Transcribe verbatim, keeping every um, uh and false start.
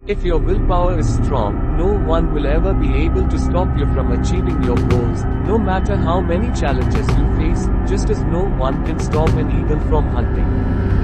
If your willpower is strong, no one will ever be able to stop you from achieving your goals, no matter how many challenges you face, just as no one can stop an eagle from hunting.